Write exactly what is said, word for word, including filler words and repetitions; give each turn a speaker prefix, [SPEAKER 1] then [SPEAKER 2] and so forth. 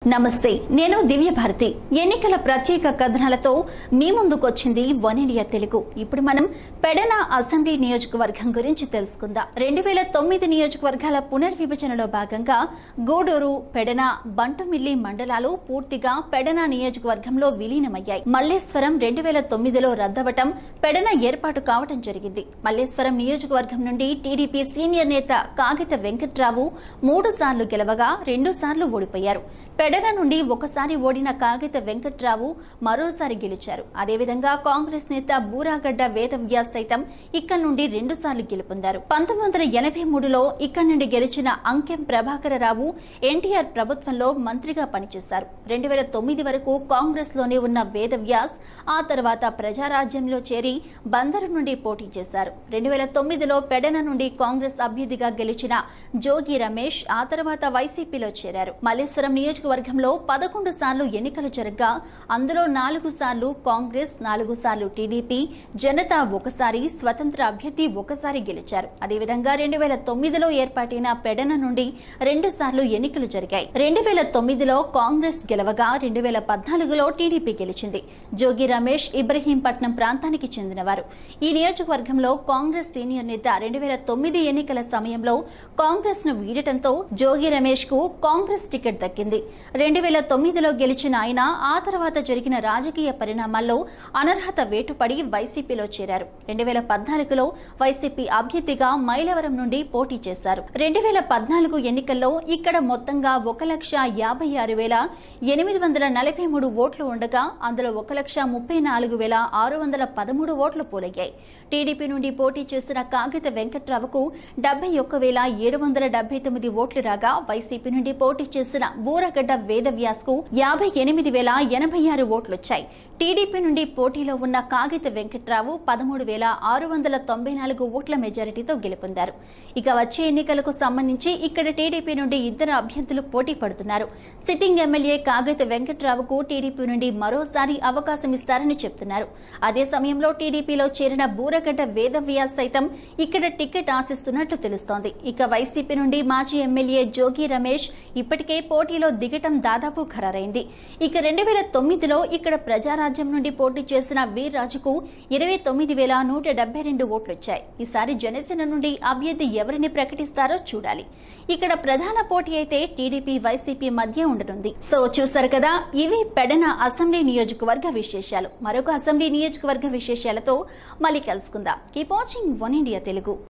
[SPEAKER 1] నమస్తే నేను దివ్య భారతి ఎన్నికల ప్రత్యేక కథనాలతో మీ ముందుకొచ్చింది వన్ ఇండియా తెలుగు ఇప్పుడు మనం పెడన అసెంబ్లీ నియోజకవర్గం గురించి తెలుసుకుందాం రెండు వేల తొమ్మిది నియోజకవర్గాల పునర్విభజనలో భాగంగా గూడూరు పెడన బంటుమిల్లి మండలాలు పూర్తిగా పెడన నియోజకవర్గంలో విలీనమయ్యాయి మల్లేశ్వరం రెండు వేల తొమ్మిదిలో రద్దవటం పెడన ఏర్పాటు కావడం జరిగింది మల్లేశ్వరం నియోజకవర్గం నుండి టీడీపీ సీనియర్ నేత కాగిత వెంకట్రావు మూడు సార్లు గెలవగా రెండు సార్లు ఓడిపోయారు పెడన నుండి ఒకసారి ఓడిన కాగిత వెంకట్రావు మరోసారి గెలిచారు అదేవిధంగా కాంగ్రెస్ నేత బూరాగడ్డ వేదవ్యాస్ సైతం ఇక్కడి నుండి రెండు సార్లు గెలుపొందారు పంతొమ్మిది వందల ఎనభై మూడులో ఇక్కడి నుండి గెలిచిన అంకెం ప్రభాకరరావు ఎన్టీఆర్ ప్రభుత్వంలో మంత్రిగా పనిచేశారు రెండు వేల తొమ్మిది వరకు కాంగ్రెస్ లోనే ఉన్న వేదవ్యాస్ ఆ తర్వాత ప్రజారాజ్యంలో చేరి బందరు నుండి పోటీ చేశారు రెండు వేల తొమ్మిదిలో పెడన నుండి కాంగ్రెస్ అభ్యర్థిగా గెలిచిన జోగి రమేష్ ఆ తర్వాత వైసీపీలో చేరారు మల్లేశ్వరం నియోజకవర్గం వర్గంలో పదకొండు సార్లు ఎన్నికలు జరగగా అందులో నాలుగు సార్లు కాంగ్రెస్ నాలుగు సార్లు టీడీపీ జనతా ఒకసారి స్వతంత్ర అభ్యర్థి ఒకసారి గెలిచారు అదేవిధంగా రెండు వేల తొమ్మిదిలో ఏర్పాటైన పెడన నుండి రెండు సార్లు ఎన్నికలు జరిగాయి రెండు వేల తొమ్మిదిలో కాంగ్రెస్ గెలవగా రెండు వేల పద్నాలుగులో టీడీపీ గెలిచింది జోగి రమేష్ ఇబ్రహీంపట్నం ప్రాంతానికి చెందినవారు ఈ నియోజకవర్గంలో కాంగ్రెస్ సీనియర్ నేత రెండు వేల తొమ్మిది ఎన్నికల సమయంలో కాంగ్రెస్ ను వీడటంతో జోగి రమేష్ కు కాంగ్రెస్ టికెట్ దక్కింది రెండు వేల తొమ్మిదిలో గెలిచిన ఆయన ఆ తర్వాత జరిగిన రాజకీయ పరిణామాల్లో అనర్హత వేటుపడి వైసీపీలో చేరారు రెండు వేల పద్నాలుగులో వైసీపీ అభ్యర్థిగా మైలవరం నుండి పోటీ చేశారు రెండు వేల పద్నాలుగు ఎన్నికల్లో ఇక్కడ మొత్తంగా ఒక లక్ష యాభై ఆరు వేల ఎనిమిది వందల నలభై మూడు ఓట్లు ఉండగా అందులో ఒక లక్ష ముప్పై నాలుగు వేల ఆరు వందల పదమూడు ఓట్లు పోలయ్యాయి టీడీపీ నుండి పోటీ చేసిన కాగిత వెంకట్రావుకు డెబ్బై ఒక్క వేల ఏడు వందల డెబ్బై తొమ్మిది ఓట్లు రాగా వైసీపీ నుండి పోటీ చేసిన బూరగడ్డ వేదవ్యాస్ కు యాభై ఎనిమిది వేల ఎనభై ఆరు ఓట్లొచ్చాయి టీడీపీ నుండి పోటీలో ఉన్న కాగిత వెంకట్రావు పదమూడు వేల ఆరు వందల తొంభై నాలుగు ఓట్ల మెజారిటీతో గెలుపొందారు ఇక వచ్చే ఎన్నికలకు సంబంధించి ఇక్కడ టీడీపీ నుండి ఇద్దరు అభ్యర్థులు పోటీ పడుతున్నారు సిట్టింగ్ ఎమ్మెల్యే కాగిత వెంకట్రావుకు టీడీపీ నుండి మరోసారి అవకాశం ఇస్తారని చెప్తున్నారు అదే సమయంలో టీడీపీలో చేరిన బూరగడ్డ వేదవ్యాస్ సైతం ఇక్కడ టికెట్ ఆశిస్తున్నట్లు తెలుస్తోంది ఇక వైసీపీ నుండి మాజీ ఎమ్మెల్యే జోగి రమేష్ ఇప్పటికే పోటీలో దిగటం దాదాపు ఖరారైంది ఇక రెండు వేల తొమ్మిదిలో ఇక్కడ ప్రజారాజ్యం నుండి పోటీ చేసిన వీర్రాజుకు ఇరవై తొమ్మిది వేల నూట డెబ్బై రెండు ఓట్లొచ్చాయి ఈసారి జనసేన నుండి అభ్యర్థి ఎవరిని ప్రకటిస్తారో చూడాలి ఇక్కడ ప్రధాన పోటీ అయితే టీడీపీ వైసీపీ మధ్య ఉండనుంది సో చూసారు కదా ఇవి పెడన అసెంబ్లీ నియోజకవర్గ విశేషాలు మరొక అసెంబ్లీ నియోజకవర్గ విశేషాలతో మళ్ళీ కలుసుకుందాం keep watching One India Telugu.